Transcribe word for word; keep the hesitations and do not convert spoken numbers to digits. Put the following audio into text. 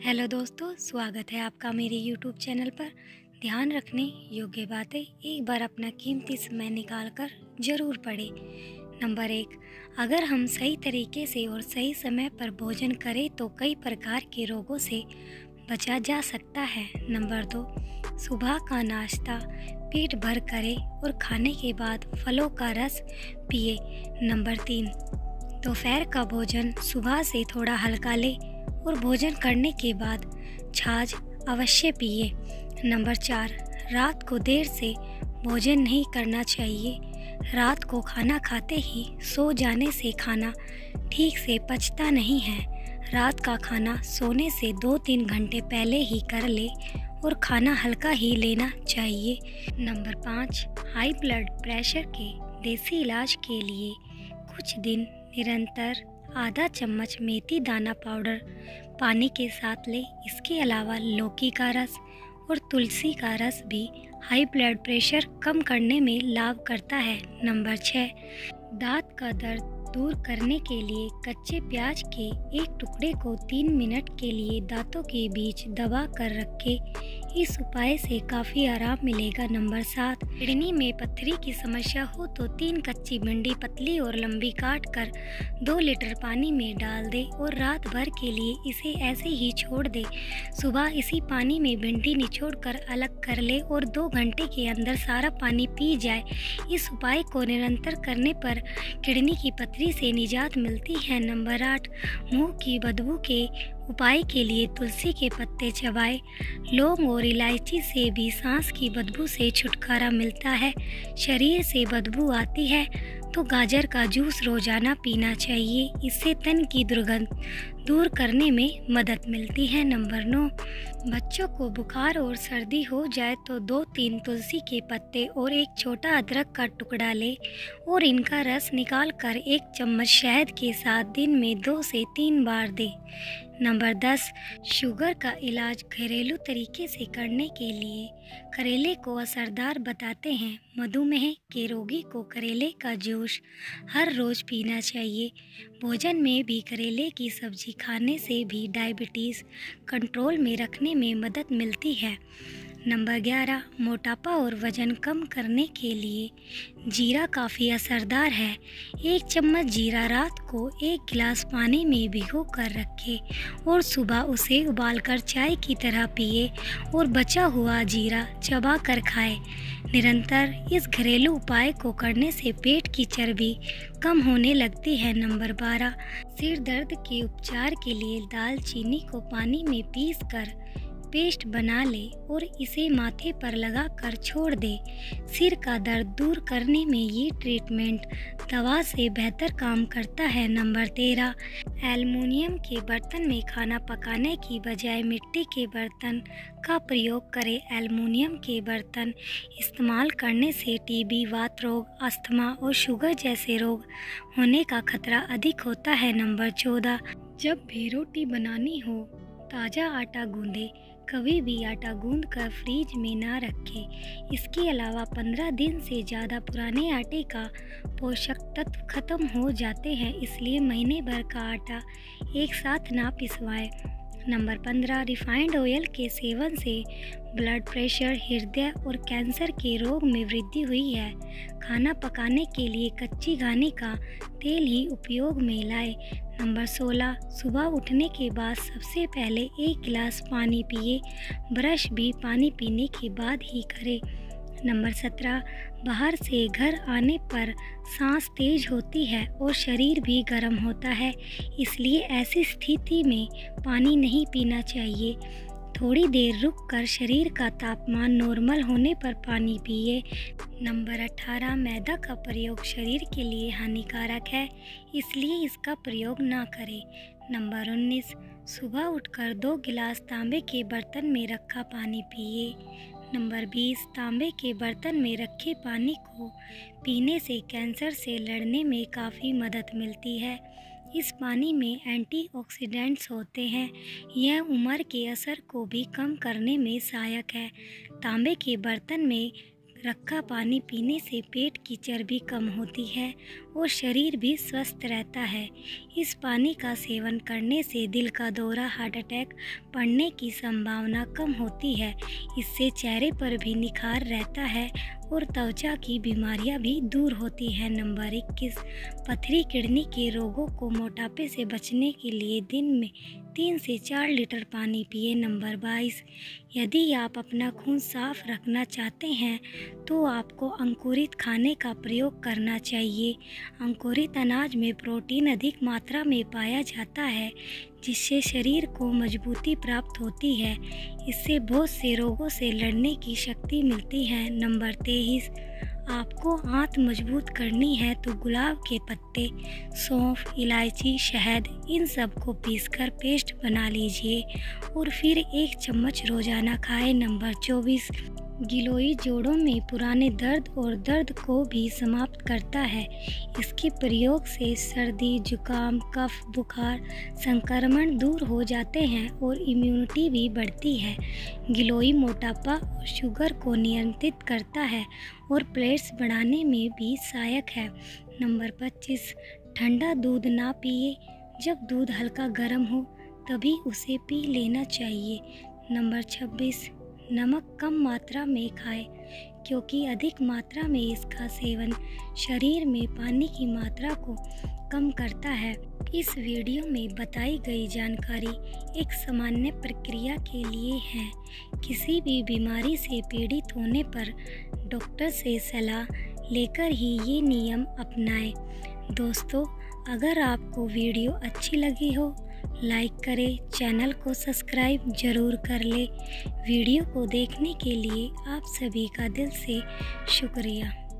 Hello दोस्तों, स्वागत है आपका मेरे यूट्यूब चैनल पर। ध्यान रखने योग्य बातें एक बार अपना कीमती समय निकाल कर ज़रूर पढ़ें। नंबर एक, अगर हम सही तरीके से और सही समय पर भोजन करें तो कई प्रकार के रोगों से बचा जा सकता है। नंबर दो, सुबह का नाश्ता पेट भर करें और खाने के बाद फलों का रस पिए। नंबर तीन, दोपहर का भोजन सुबह से थोड़ा हल्का लें और भोजन करने के बाद छाछ अवश्य पिए। नंबर चार, रात को देर से भोजन नहीं करना चाहिए। रात को खाना खाते ही सो जाने से खाना ठीक से पचता नहीं है। रात का खाना सोने से दो तीन घंटे पहले ही कर ले और खाना हल्का ही लेना चाहिए। नंबर पाँच, हाई ब्लड प्रेशर के देसी इलाज के लिए कुछ दिन निरंतर आधा चम्मच मेथी दाना पाउडर पानी के साथ लें। इसके अलावा लौकी का रस और तुलसी का रस भी हाई ब्लड प्रेशर कम करने में लाभ करता है। नंबर छः, दांत का दर्द दूर करने के लिए कच्चे प्याज के एक टुकड़े को तीन मिनट के लिए दांतों के बीच दबा कर रखें। इस उपाय से काफ़ी आराम मिलेगा। नंबर सात, किडनी में पत्थरी की समस्या हो तो तीन कच्ची भिंडी पतली और लंबी काट कर दो लीटर पानी में डाल दें और रात भर के लिए इसे ऐसे ही छोड़ दें। सुबह इसी पानी में भिंडी निचोड़ कर अलग कर ले और दो घंटे के अंदर सारा पानी पी जाए। इस उपाय को निरंतर करने पर किडनी की पत्थरी से निजात मिलती है। नंबर आठ, मुंह की बदबू के उपाय के लिए तुलसी के पत्ते चबाएं। लौंग और इलायची से भी सांस की बदबू से छुटकारा मिलता है। शरीर से बदबू आती है तो गाजर का जूस रोजाना पीना चाहिए। इससे तन की दुर्गंध दूर करने में मदद मिलती है। नंबर नौ, बच्चों को बुखार और सर्दी हो जाए तो दो तीन तुलसी के पत्ते और एक छोटा अदरक का टुकड़ा लें और इनका रस निकाल कर एक चम्मच शहद के साथ दिन में दो से तीन बार दें। नंबर दस, शुगर का इलाज घरेलू तरीके से करने के लिए करेले को असरदार बताते हैं। मधुमेह के रोगी को करेले का जूस हर रोज़ पीना चाहिए। भोजन में भी करेले की सब्जी खाने से भी डायबिटीज़ कंट्रोल में रखने में मदद मिलती है। नंबर ग्यारह, मोटापा और वज़न कम करने के लिए जीरा काफ़ी असरदार है। एक चम्मच जीरा रात को एक गिलास पानी में भिगो कर रखें और सुबह उसे उबालकर चाय की तरह पिए और बचा हुआ जीरा चबा कर खाएं। निरंतर इस घरेलू उपाय को करने से पेट की चर्बी कम होने लगती है। नंबर बारह, सिर दर्द के उपचार के लिए दालचीनी को पानी में पीस कर पेस्ट बना ले और इसे माथे पर लगा कर छोड़ दे। सिर का दर्द दूर करने में ये ट्रीटमेंट दवा से बेहतर काम करता है। नंबर तेरह, एल्युमिनियम के बर्तन में खाना पकाने की बजाय मिट्टी के बर्तन का प्रयोग करें। एल्युमिनियम के बर्तन इस्तेमाल करने से टीबी, वात रोग, अस्थमा और शुगर जैसे रोग होने का खतरा अधिक होता है। नंबर चौदह, जब भी रोटी बनानी हो ताज़ा आटा गूंदें। कभी भी आटा गूंद कर फ्रीज में ना रखें। इसके अलावा पंद्रह दिन से ज़्यादा पुराने आटे का पोषक तत्व खत्म हो जाते हैं, इसलिए महीने भर का आटा एक साथ ना पिसवाएं। नंबर पंद्रह, रिफाइंड ऑयल के सेवन से ब्लड प्रेशर, हृदय और कैंसर के रोग में वृद्धि हुई है। खाना पकाने के लिए कच्ची घानी का तेल ही उपयोग में लाएं। नंबर सोलह, सुबह उठने के बाद सबसे पहले एक गिलास पानी पिए। ब्रश भी पानी पीने के बाद ही करें। नंबर सत्रह, बाहर से घर आने पर सांस तेज होती है और शरीर भी गर्म होता है, इसलिए ऐसी स्थिति में पानी नहीं पीना चाहिए। थोड़ी देर रुककर शरीर का तापमान नॉर्मल होने पर पानी पिए। नंबर अठारह, मैदा का प्रयोग शरीर के लिए हानिकारक है, इसलिए इसका प्रयोग ना करें। नंबर उन्नीस, सुबह उठकर दो गिलास तांबे के बर्तन में रखा पानी पिए। नंबर बीस, तांबे के बर्तन में रखे पानी को पीने से कैंसर से लड़ने में काफ़ी मदद मिलती है। इस पानी में एंटीऑक्सीडेंट्स होते हैं। यह उम्र के असर को भी कम करने में सहायक है। तांबे के बर्तन में रखा पानी पीने से पेट की चर्बी कम होती है और शरीर भी स्वस्थ रहता है। इस पानी का सेवन करने से दिल का दौरा, हार्ट अटैक पड़ने की संभावना कम होती है। इससे चेहरे पर भी निखार रहता है और त्वचा की बीमारियां भी दूर होती हैं। नंबर इक्कीस, पथरी किडनी के रोगों को मोटापे से बचने के लिए दिन में तीन से चार लीटर पानी पिए। नंबर बाईस, यदि आप अपना खून साफ रखना चाहते हैं तो आपको अंकुरित खाने का प्रयोग करना चाहिए। अंकुरित अनाज में प्रोटीन अधिक मात्रा में पाया जाता है, जिससे शरीर को मजबूती प्राप्त होती है। इससे बहुत से रोगों से लड़ने की शक्ति मिलती है। नंबर तेईस, आपको आंत मजबूत करनी है तो गुलाब के पत्ते, सौंफ, इलायची, शहद इन सब को पीसकर पेस्ट बना लीजिए और फिर एक चम्मच रोजाना खाएं। नंबर चौबीस, गिलोय जोड़ों में पुराने दर्द और दर्द को भी समाप्त करता है। इसके प्रयोग से सर्दी, जुकाम, कफ, बुखार, संक्रमण दूर हो जाते हैं और इम्यूनिटी भी बढ़ती है। गिलोय मोटापा और शुगर को नियंत्रित करता है और प्लेट्स बढ़ाने में भी सहायक है। नंबर पच्चीस, ठंडा दूध ना पिए। जब दूध हल्का गर्म हो तभी उसे पी लेना चाहिए। नंबर छब्बीस, नमक कम मात्रा में खाएं, क्योंकि अधिक मात्रा में इसका सेवन शरीर में पानी की मात्रा को कम करता है। इस वीडियो में बताई गई जानकारी एक सामान्य प्रक्रिया के लिए है। किसी भी बीमारी से पीड़ित होने पर डॉक्टर से सलाह लेकर ही ये नियम अपनाएं। दोस्तों, अगर आपको वीडियो अच्छी लगी हो लाइक करें, चैनल को सब्सक्राइब जरूर कर लें। वीडियो को देखने के लिए आप सभी का दिल से शुक्रिया।